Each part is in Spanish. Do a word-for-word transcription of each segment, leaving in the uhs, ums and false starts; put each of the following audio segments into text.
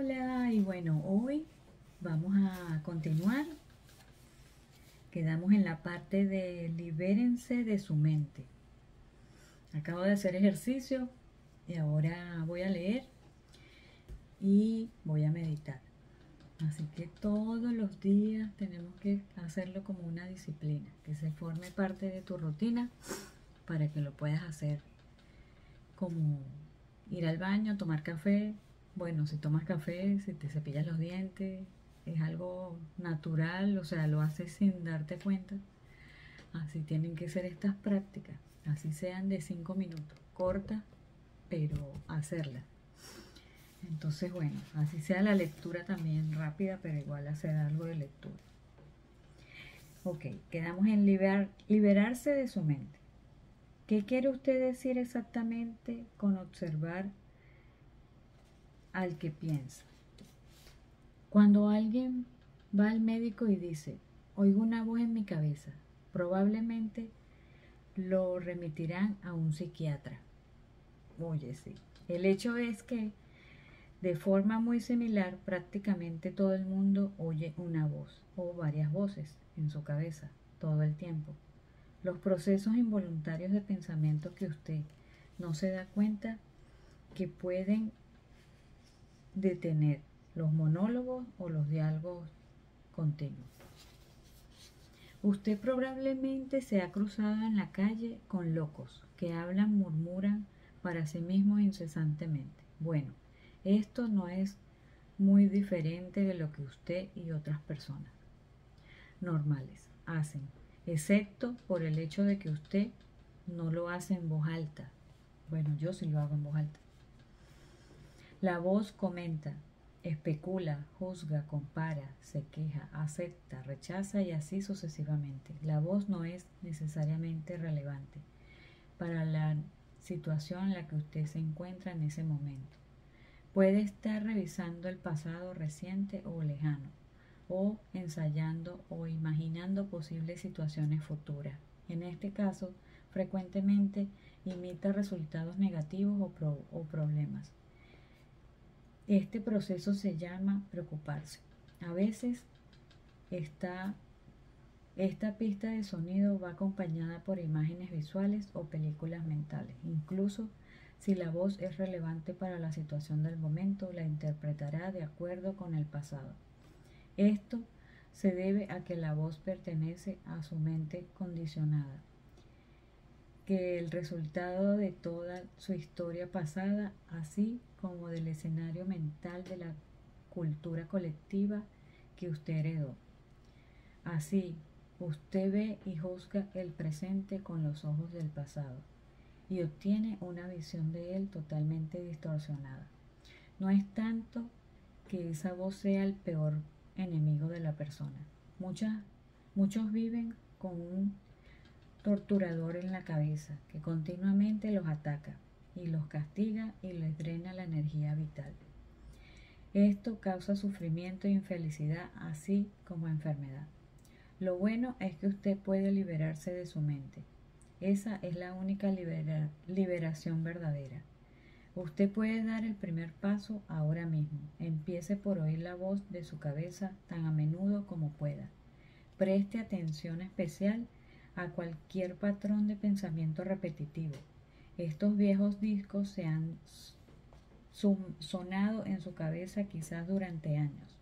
Hola, y bueno, hoy vamos a continuar. Quedamos en la parte de libérense de su mente. Acabo de hacer ejercicio y ahora voy a leer y voy a meditar. Así que todos los días tenemos que hacerlo como una disciplina, que se forme parte de tu rutina para que lo puedas hacer, como ir al baño, tomar café. Bueno, si tomas café, si te cepillas los dientes, es algo natural, o sea, lo haces sin darte cuenta. Así tienen que ser estas prácticas, así sean de cinco minutos, cortas, pero hacerlas. Entonces, bueno, así sea la lectura también rápida, pero igual hacer algo de lectura. Ok, quedamos en liberar, liberarse de su mente. ¿Qué quiere usted decir exactamente con observar al que piensa? Cuando alguien va al médico y dice, oigo una voz en mi cabeza, probablemente lo remitirán a un psiquiatra. Oye, sí. El hecho es que de forma muy similar prácticamente todo el mundo oye una voz o varias voces en su cabeza todo el tiempo. Los procesos involuntarios de pensamiento que usted no se da cuenta que pueden detener los monólogos o los diálogos continuos. Usted probablemente se ha cruzado en la calle con locos que hablan, murmuran para sí mismos incesantemente. Bueno, esto no es muy diferente de lo que usted y otras personas normales hacen, excepto por el hecho de que usted no lo hace en voz alta. Bueno, yo sí lo hago en voz alta. La voz comenta, especula, juzga, compara, se queja, acepta, rechaza y así sucesivamente. La voz no es necesariamente relevante para la situación en la que usted se encuentra en ese momento. Puede estar revisando el pasado reciente o lejano, o ensayando o imaginando posibles situaciones futuras. En este caso, frecuentemente imita resultados negativos o, pro o problemas. Este proceso se llama preocuparse. A veces esta, esta pista de sonido va acompañada por imágenes visuales o películas mentales. Incluso si la voz es relevante para la situación del momento, la interpretará de acuerdo con el pasado. Esto se debe a que la voz pertenece a su mente condicionada, que el resultado de toda su historia pasada, así como del escenario mental de la cultura colectiva que usted heredó. Así, usted ve y juzga el presente con los ojos del pasado y obtiene una visión de él totalmente distorsionada. No es tanto que esa voz sea el peor enemigo de la persona. Muchas, muchos viven con un torturador en la cabeza que continuamente los ataca y los castiga y les drena la energía vital. Esto causa sufrimiento e infelicidad, así como enfermedad. Lo bueno es que usted puede liberarse de su mente. Esa es la única libera- liberación verdadera. Usted puede dar el primer paso ahora mismo. Empiece por oír la voz de su cabeza tan a menudo como pueda. Preste atención especial a cualquier patrón de pensamiento repetitivo. Estos viejos discos se han sonado en su cabeza quizás durante años.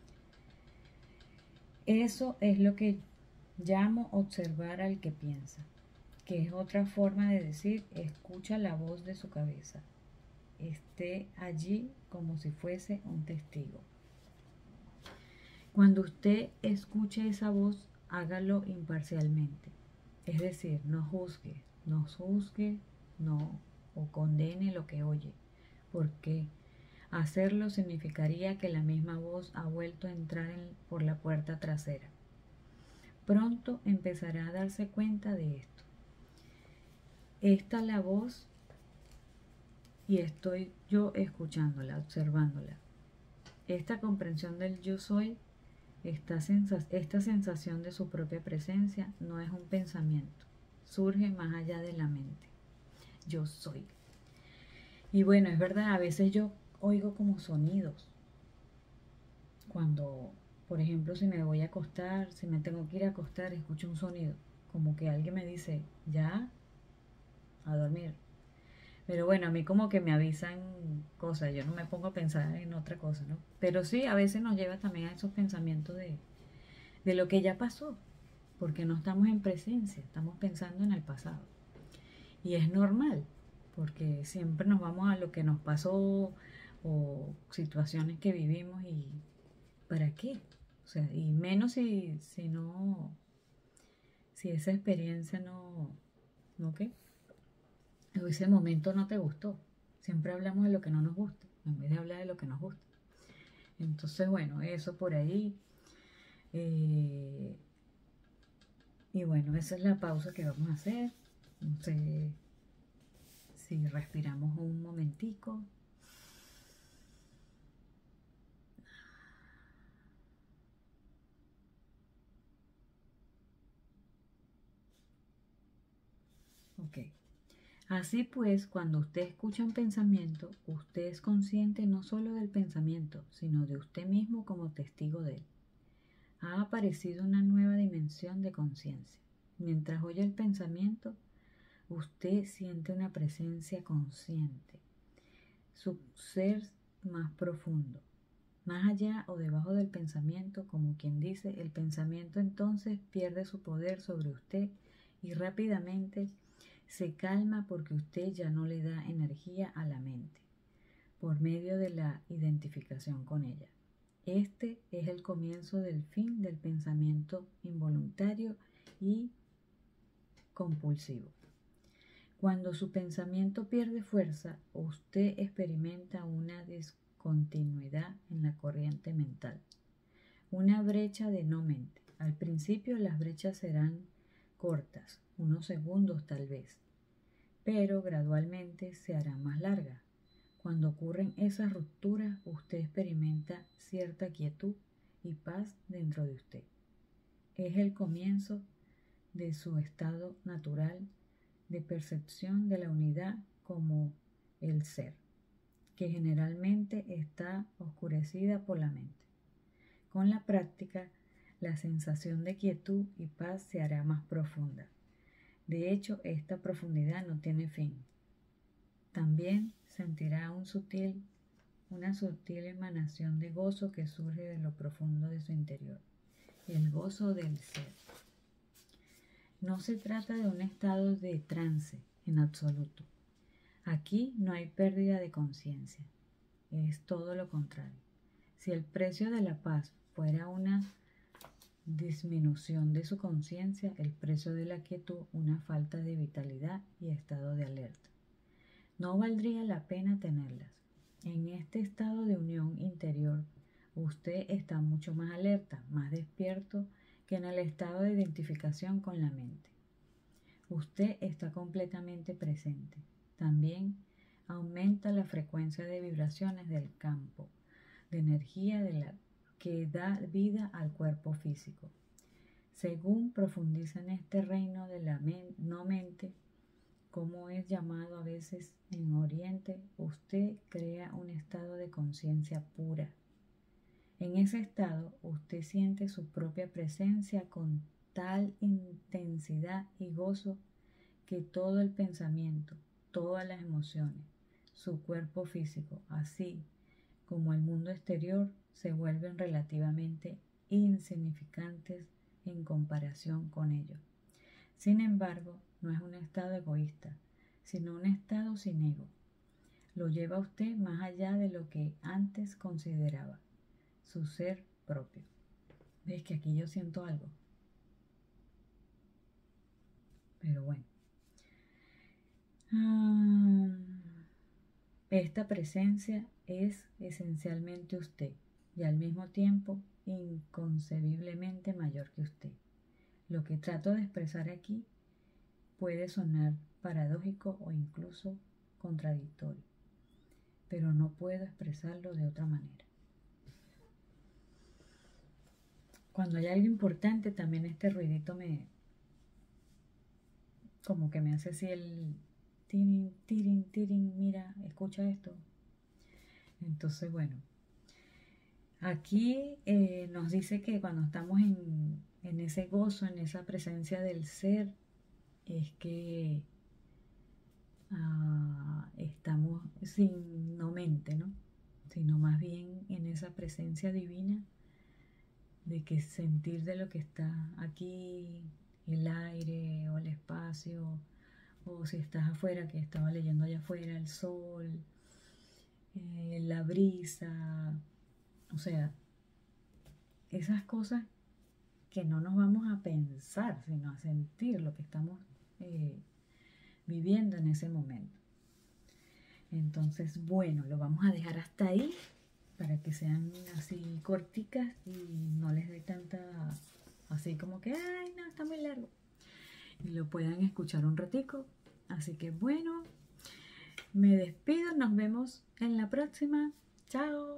Eso es lo que llamo observar al que piensa, que es otra forma de decir escucha la voz de su cabeza. Esté allí como si fuese un testigo. Cuando usted escuche esa voz, hágalo imparcialmente. Es decir, no juzgue, no juzgue, no o condene lo que oye, porque hacerlo significaría que la misma voz ha vuelto a entrar en, por la puerta trasera. Pronto empezará a darse cuenta de esto. Esta es la voz y estoy yo escuchándola, observándola. Esta comprensión del yo soy, esta, sens esta sensación de su propia presencia no es un pensamiento, surge más allá de la mente. Yo soy. Y bueno, es verdad, a veces yo oigo como sonidos, Cuando, por ejemplo, si me voy a acostar, si me tengo que ir a acostar, escucho un sonido, como que alguien me dice, ya, a dormir. Pero bueno, a mí como que me avisan cosas, yo no me pongo a pensar en otra cosa, ¿no? Pero sí, a veces nos lleva también a esos pensamientos de, de lo que ya pasó, porque no estamos en presencia, estamos pensando en el pasado. Y es normal, porque siempre nos vamos a lo que nos pasó o situaciones que vivimos y ¿para qué? O sea, y menos si, si no, si esa experiencia no, ¿no qué? O ese momento no te gustó. Siempre hablamos de lo que no nos gusta, en vez de hablar de lo que nos gusta. Entonces, bueno, eso por ahí. Eh, y bueno, esa es la pausa que vamos a hacer. No sé si respiramos un momentico. Ok. Así pues, cuando usted escucha un pensamiento, usted es consciente no solo del pensamiento, sino de usted mismo como testigo de él. Ha aparecido una nueva dimensión de conciencia. Mientras oye el pensamiento, usted siente una presencia consciente, su ser más profundo. Más allá o debajo del pensamiento, como quien dice, el pensamiento entonces pierde su poder sobre usted y rápidamente se calma porque usted ya no le da energía a la mente por medio de la identificación con ella. Este es el comienzo del fin del pensamiento involuntario y compulsivo. Cuando su pensamiento pierde fuerza, usted experimenta una discontinuidad en la corriente mental, una brecha de no mente. Al principio las brechas serán cortas, unos segundos tal vez, pero gradualmente se hará más larga. Cuando ocurren esas rupturas, usted experimenta cierta quietud y paz dentro de usted. Es el comienzo de su estado natural de percepción de la unidad como el ser, que generalmente está oscurecida por la mente. Con la práctica, la sensación de quietud y paz se hará más profunda. De hecho, esta profundidad no tiene fin. También sentirá un sutil, una sutil emanación de gozo que surge de lo profundo de su interior, el gozo del ser. No se trata de un estado de trance en absoluto. Aquí no hay pérdida de conciencia, es todo lo contrario. Si el precio de la paz fuera una disminución de su conciencia, el precio de la quietud una falta de vitalidad y estado de alerta. No valdría la pena tenerlas. En este estado de unión interior, usted está mucho más alerta, más despierto que en el estado de identificación con la mente. Usted está completamente presente. También aumenta la frecuencia de vibraciones del campo de energía de la, que da vida al cuerpo físico. Según profundiza en este reino de la men, no mente, como es llamado a veces en Oriente, usted crea un estado de conciencia pura. En ese estado, usted siente su propia presencia con tal intensidad y gozo que todo el pensamiento, todas las emociones, su cuerpo físico, así como el mundo exterior, se vuelven relativamente insignificantes en comparación con ello. Sin embargo, no es un estado egoísta, sino un estado sin ego. Lo lleva a usted más allá de lo que antes consideraba, su ser propio. ¿Ves que aquí yo siento algo? Pero bueno. Ah, esta presencia es esencialmente usted y al mismo tiempo inconcebiblemente mayor que usted. Lo que trato de expresar aquí puede sonar paradójico o incluso contradictorio, pero no puedo expresarlo de otra manera. Cuando hay algo importante, también este ruidito me, como que me hace así el tirin, tirin, tirin, mira, escucha esto. Entonces, bueno, Aquí eh, nos dice que cuando estamos en, en ese gozo, en esa presencia del ser, es que ah, estamos sin no mente, ¿no? Sino más bien en esa presencia divina de que sentir de lo que está aquí, el aire o el espacio, o si estás afuera, que estaba leyendo allá afuera, el sol, eh, la brisa, o sea, esas cosas que no nos vamos a pensar, sino a sentir lo que estamos eh, viviendo en ese momento. Entonces, bueno, lo vamos a dejar hasta ahí para que sean así corticas y no les dé tanta, así como que, ay, no, está muy largo. Y lo puedan escuchar un ratico. Así que bueno, me despido, nos vemos en la próxima. Chao.